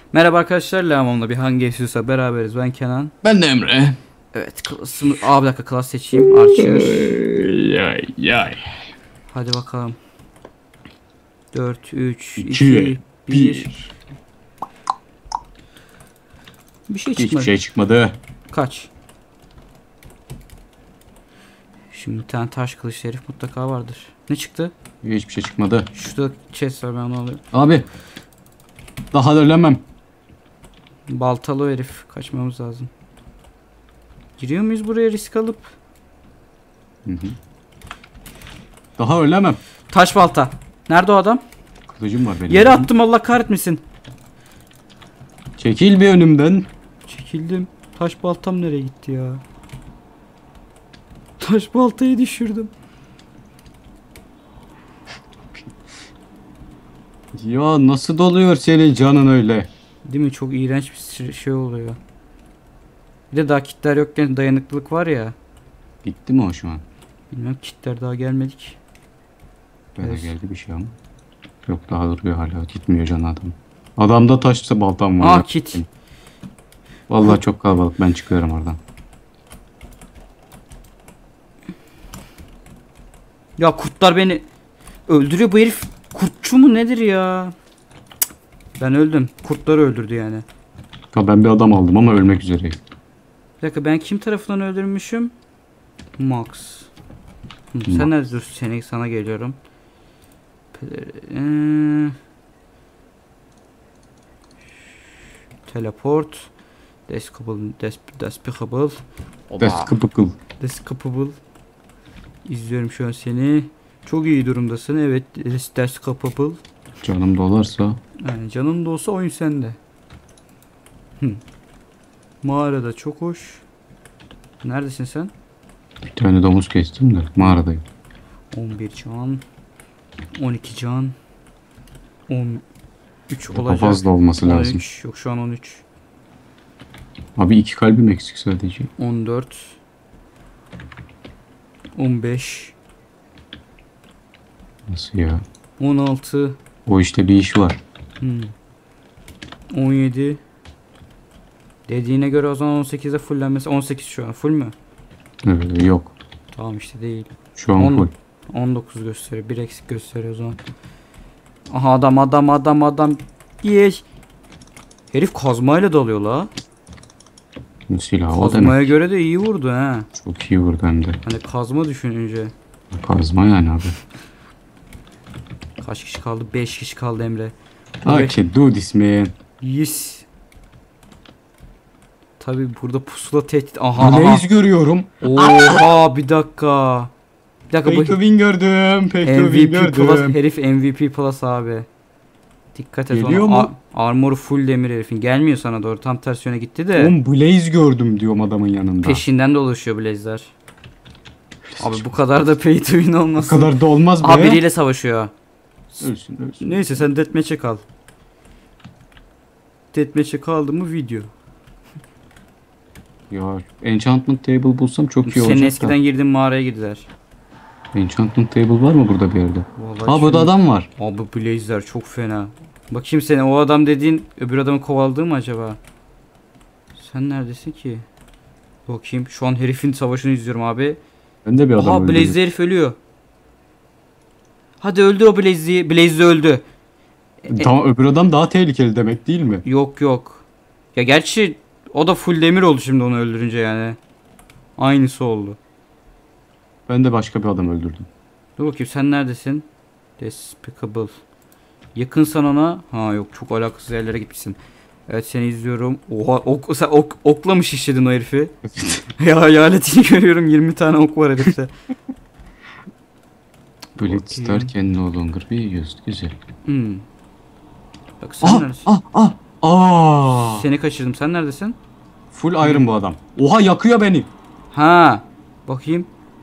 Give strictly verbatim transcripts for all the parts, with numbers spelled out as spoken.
Merhaba arkadaşlar, Lamon'la bir hangi yaşıyorsa beraberiz. Ben Kenan. Ben de Emre. Evet, klasımı... Aa bir dakika, klas seçeyim. Archer. Yay yay. Hadi bakalım. dört, üç, iki, iki, bir. bir. Bir şey Hiçbir çıkmadı. şey çıkmadı. Kaç? Şimdi bir tane taş kılıç herif mutlaka vardır. Ne çıktı? Hiçbir şey çıkmadı. Şurada chest var, ben onu alayım. Abi. Daha da ölemem. Baltalı herif. Kaçmamız lazım. Giriyor muyuz buraya risk alıp? Hı hı. Daha ölemem. Taş balta. Nerede o adam? Kılıcım var benim. Yere attım, Allah kahretmesin. Çekil bir önümden. Çekildim. Taş baltam nereye gitti ya? Taş baltayı düşürdüm. Ya nasıl doluyor senin canın öyle? Değil mi? Çok iğrenç bir şey oluyor. Bir de daha kitler yokken dayanıklılık var ya. Bitti mi o şu an? Bilmem, kitler daha gelmedik. Böyle Evet. geldi bir şey ama. Yok, daha duruyor hala. Gitmiyor can adam. Adamda taşsa baltam var. Aa, Ya. kit. Vallahi çok kalabalık. Ben çıkıyorum oradan. Ya kurtlar beni öldürüyor, bu herif kurtçu mu nedir ya? Cık. Ben öldüm. Kurtları öldürdü yani. Ya ben bir adam aldım ama ölmek üzereyim. Bir dakika, ben kim tarafından öldürmüşüm? Max. Hı, Max. sen nerede? Dur, seni sana geliyorum. Ee, teleport. Despicable. Desp Despicable. Despicable. Despicable. İzliyorum şu an seni. Çok iyi durumdasın. Evet. Despicable. Canım dolarsa. Yani canın da olsa oyun sende. Hı. Mağarada çok hoş. Neredesin sen? Bir tane domuz kestim de mağaradayım. on bir can. on iki can. on üç Daha olacak. fazla olması on üç. lazım. Yok, şu an on üç. Abi iki kalbim eksik sadece. on dört. on beş. Nasıl ya? on altı. O işte bir iş var. Hmm. on yedi. Dediğine göre o zaman on sekizde fullenmesi. on sekiz şu an. Full mü? Ee, yok. Tamam işte değil. Şu an on, full. on dokuz gösteriyor. Bir eksik gösteriyor o zaman. Aha, adam adam adam adam. Yes. Herif kazmayla dalıyor la. Silah o Kazmaya demek. göre de iyi vurdu ha. Çok iyi vurdu hem de. Hani kazma düşününce. Kazma yani abi. Kaç kişi kaldı? beş kişi kaldı Emre. Okay, do this man. Yes. Tabi burada pusula tehdit. Aha aha. Blaze görüyorum. Oha, bir dakika. Bir dakika, Pay bu to win gördüm. Pay to win M V P gördüm. plus, herif M V P plus abi. Dikkat et Geliyor ona. mu? A- armoru full demir herifin. Gelmiyor sana doğru. Tam ters yöne gitti de. Oğlum Blaze gördüm diyorum adamın yanında. Peşinden dolaşıyor Blaze'ler. Abi bu kadar da pay to win Bu olmasın. kadar da olmaz be. Abi biriyle savaşıyor. Ölsün ölsün. Neyse, sen deathmatch'e kal. Deathmatch'e kaldı mı video. Ya enchantment table bulsam çok iyi Senin olacak eskiden girdiğin mağaraya girdiler. da. Enchantment table var mı burada bir yerde? Vallahi Ha burada şimdi- adam var. Abi Blaze'ler çok fena. Bakayım, seni o adam dediğin öbür adamı kovaladı mı acaba? Sen neredesin ki? Bakayım, şu an herifin savaşını izliyorum abi. Ben de bir adam Aha, öldürdüm. Blaze herif ölüyor. Hadi öldür o Blaze'i. Blaze de öldü. Tamam, öbür adam daha tehlikeli demek değil mi? Yok yok. Ya gerçi o da full demir oldu şimdi onu öldürünce yani. Aynısı oldu. Ben de başka bir adam öldürdüm. Dur bakayım, sen neredesin? Despicable. Yakınsan ona. Ha yok, çok alakasız yerlere gitmişsin. Evet, seni izliyorum. Oha, ok, sen ok, okla mı şişledin o herifi? Ya hayaletini görüyorum, yirmi tane ok var herifte. Blitzstar can no longer be used. Güzel. Hmm. Bak sen Ah neredesin? ah ah. Aa! Seni kaçırdım, sen neredesin? Full iron bu adam. Oha, yakıyor beni. Ha. Bakayım.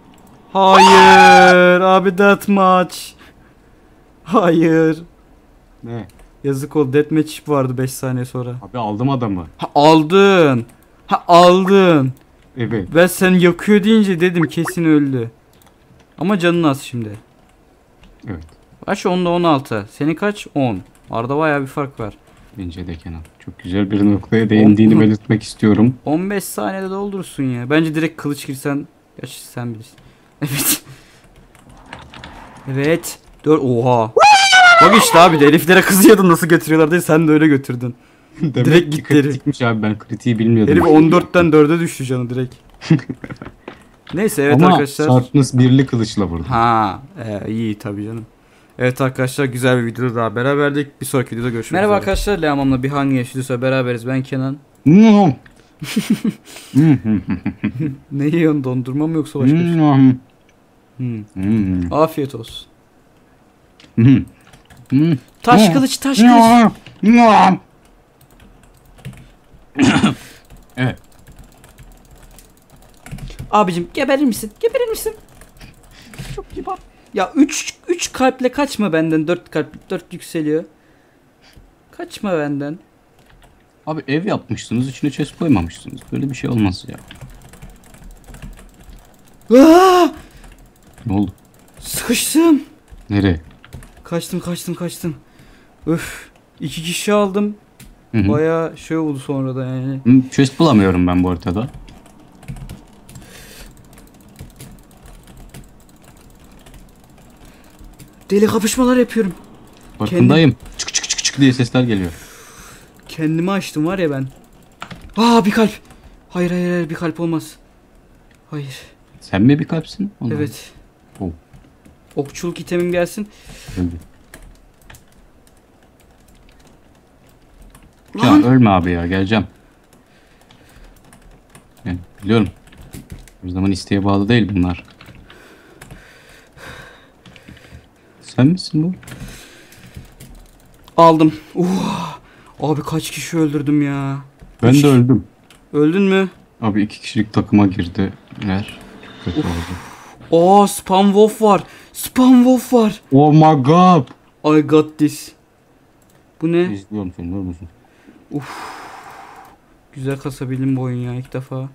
Hayır abi, deathmatch. Hayır. Ne? Yazık oldu, deathmatch vardı beş saniye sonra. Abi aldım adamı. Ha, aldın. Ha, aldın. Evet. Ben sen yakıyor deyince dedim kesin öldü. Ama canın az şimdi. Evet. Kaç? onda on altı. Senin kaç? on. Arada bayağı bir fark var. Bence de Kenan. Çok güzel bir noktaya değindiğini On- belirtmek istiyorum. on beş saniyede doldurursun ya. Bence direkt kılıç girsen. Gerçi sen bilirsin. Evet. Evet. Dört. Oha. Bak işte abi de heriflere kızıyordun nasıl götürüyorlar diye sen de öyle götürdün. Demek Direkt ki gitti herif. kritikmiş abi, ben kritiği bilmiyordum. Herif on dörtten dörde düştü canı direkt. Neyse evet Ama arkadaşlar. Sharpness birli kılıçla vurdu. Ha, e, iyi tabii canım. Evet arkadaşlar güzel bir videoda daha beraberdik. Bir sonraki videoda görüşmek Merhaba üzere. Merhaba arkadaşlar, Leamam'la bir hangi yaşlıysa beraberiz. Ben Kenan. Ne yiyorsun, dondurma mı yoksa başka bir şey? Hmm. Afiyet olsun. Taş kılıç, taş kılıç. Evet. Abicim geberir misin? Geberir misin? Çok kibar. Ya üç üç kalple kaçma benden. dört kalp, dört yükseliyor. Kaçma benden. Abi ev yapmışsınız, içine chest koymamışsınız. Böyle bir şey olmaz ya. Aa! Ne oldu? Sıkıştım. Nereye? Kaçtım kaçtım kaçtım. Öf. İki kişi aldım. Hı hı. Bayağı şey oldu sonra da yani. Hı, chest bulamıyorum ben bu haritada. Deli kapışmalar yapıyorum. Farkındayım. Kendim... Çık çık çık çık diye sesler geliyor. Kendimi açtım var ya ben. Aa bir kalp. Hayır hayır hayır bir kalp olmaz. Hayır. Sen mi bir kalpsin? Ondan. Evet. Oh. Okçuluk itemim gelsin. Öldü. Ya ölme abi ya, geleceğim. Yani biliyorum. O zaman isteğe bağlı değil bunlar. Sen misin bu? Aldım. Uh. Abi kaç kişi öldürdüm ya. Ben Üç... de öldüm. Öldün mü? Abi iki kişilik takıma girdi. Eğer kötü oldu. Aa spam wolf var. Spam wolf var. Oh my god. I got this. Bu ne? İzliyorum seni, ne musun? Uf. Güzel kasabildim bu oyun ya ilk defa.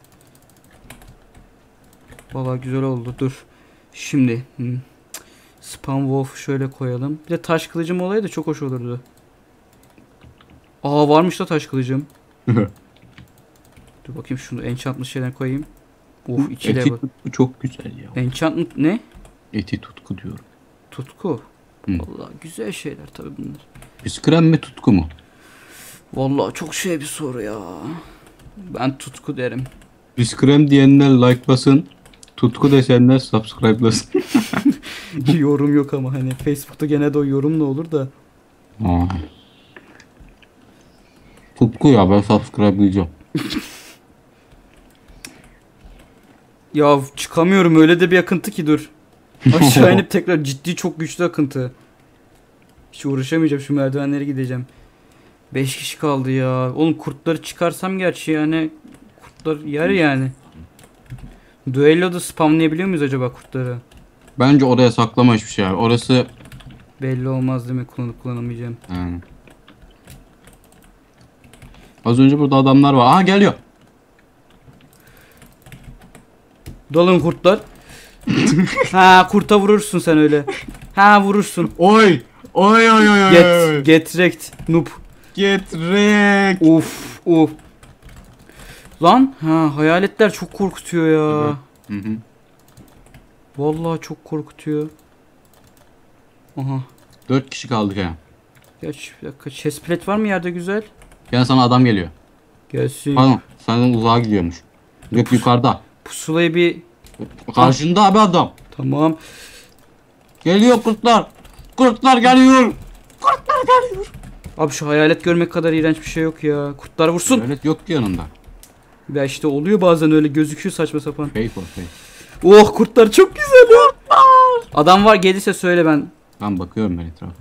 Vallahi güzel oldu. Dur. Şimdi hmm. Spam wolf şöyle koyalım. Bir de taş kılıcım olaydı çok hoş olurdu. Aa varmış da taş kılıcım. Dur bakayım şunu enchantment şeyden koyayım. Uf ikile Eti bak. tutku çok güzel ya. Enchantment ne? Eti tutku diyorum. Tutku. Hı. Vallahi güzel şeyler tabii bunlar. Biskrem mi tutku mu? Vallahi çok şey bir soru ya. Ben tutku derim. Biskrem diyenler like'lasın. Tutku desenler subscribe'lasın. Yorum yok ama hani Facebook'ta gene de o yorum ne olur da. Aa. Tutku ya, ben subscribe'layacağım. Ya çıkamıyorum öyle de bir akıntı ki dur. Aşağı inip tekrar ciddi çok güçlü akıntı. Hiç uğraşamayacağım şu merdivenlere gideceğim. beş kişi kaldı ya. Oğlum kurtları çıkarsam gerçi yani kurtlar yer yani. Duello'da spamlayabiliyor muyuz acaba kurtları? Bence oraya saklama hiçbir şey abi. Orası belli olmaz değil mi kullanıp kullanamayacağım. yani. Az önce burada adamlar var. Aha geliyor. Dalın kurtlar. Ha kurta vurursun sen öyle. Ha vurursun. Oy. Oy oy oy oy. Get get wrecked noob. Get wrecked. Uf uf. Lan ha hayaletler çok korkutuyor ya. Hı hı. Vallahi çok korkutuyor. Aha. Dört kişi kaldık ya. Geç bir dakika. Chestplate var mı yerde güzel? Gel, sana adam geliyor. Gelsin. Pardon, senden uzağa gidiyormuş. Yok yukarıda. Pusulayı bir... Karşında abi adam. Tamam. Geliyor kurtlar. Kurtlar geliyor. Kurtlar geliyor. Abi şu hayalet görmek kadar iğrenç bir şey yok ya. Kurtlar vursun. Hayalet yok ki yanında. Ya işte oluyor bazen öyle gözüküyor saçma sapan. Fake o fake. Oh kurtlar çok güzel ya. Adam var gelirse söyle ben. Ben bakıyorum ben etrafa.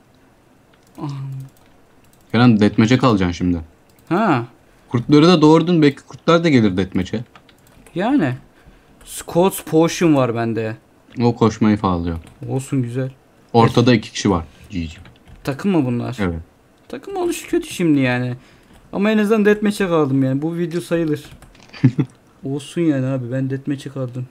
Kenan deathmatch'e kalacaksın şimdi. Ha. Kurtları da doğurdun, belki kurtlar da gelir deathmatch'e. Yani. Scott's Potion var bende. O koşmayı sağlıyor. Olsun güzel. Ortada iki kişi var. G G. Takım mı bunlar? Evet. Takım oluşu kötü şimdi yani. Ama en azından deathmatch'e kaldım yani. Bu video sayılır. Olsun yani abi ben deathmatch'e kaldım.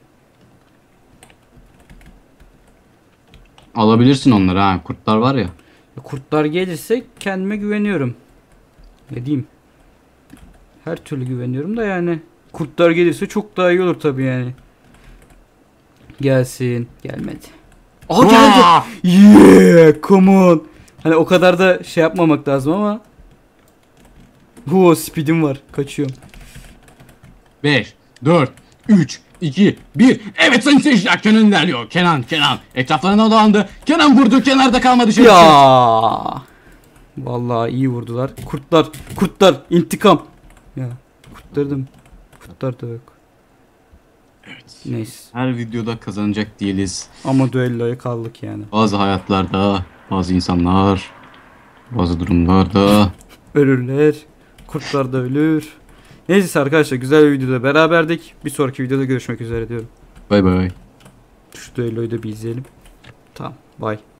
Alabilirsin onları ha. Kurtlar var ya. Kurtlar gelirse kendime güveniyorum. Ne diyeyim? Her türlü güveniyorum da yani. Kurtlar gelirse çok daha iyi olur tabii yani. Gelsin. Gelmedi. Aa geldi. Aa! Yeah, come on. Hani o kadar da şey yapmamak lazım ama. Huo speedim var. Kaçıyorum. beş, dört, üç, iki, bir. Evet sayın seyirciler, Kenan ilerliyor. Kenan, Kenan. Etraflarına dolandı. Kenan vurdu. Kenarda kalmadı. Dışarı çıktı. Ya. Vallahi iyi vurdular. Kurtlar, kurtlar intikam. Ya kurtlardım. Kurtlar da yok. Evet. Neyse. Her videoda kazanacak değiliz. Ama düelloya kaldık yani. Bazı hayatlarda, bazı insanlar, bazı durumlarda. Ölürler. Kurtlar da ölür. Neyse arkadaşlar, güzel bir videoda beraberdik. Bir sonraki videoda görüşmek üzere diyorum. Bay bay. Şu düelloyu da bir izleyelim. Tamam. Bye.